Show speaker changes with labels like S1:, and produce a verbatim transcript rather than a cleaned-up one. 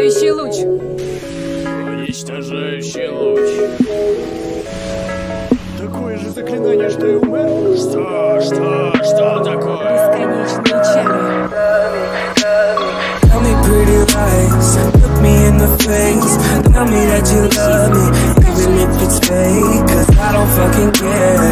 S1: Уничтожающий луч.
S2: Уничтожающий луч. Такое же заклинание, что и у Мэр? Что, что, что такое?
S1: Бесконечные чары.
S3: Tell me pretty lies, look me in the face. Tell me that you love me, even if it's fake. Cause I don't fucking care.